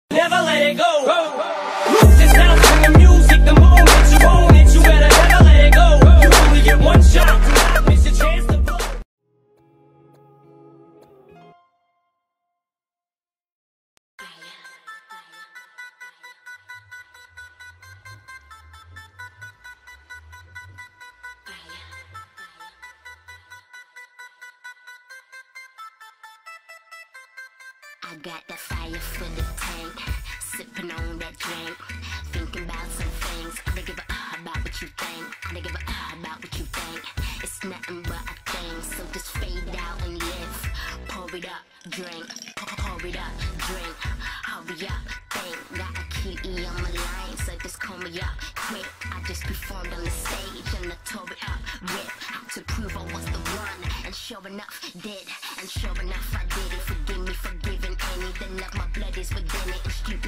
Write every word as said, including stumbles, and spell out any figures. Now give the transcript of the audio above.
Never let it go. Just sounds from the music, the moment you own it, you better never let it go. You only get one shot, do not miss your chance to blow. I got that fire for the tank, sipping on that drink, thinking about some things. I don't give a uh about what you think. I don't give a uh about what you think. It's nothing but a thing, so just fade out and live. Pour it up, drink. Pour it up, drink. Hurry up, think. Got a key on my line, so just call me up quick. I just performed on the stage and I tore it up, rip. Had to prove I was the one, and sure enough did. And sure enough I did it. Forgive me for giving any. The love my blood is within it. Excuse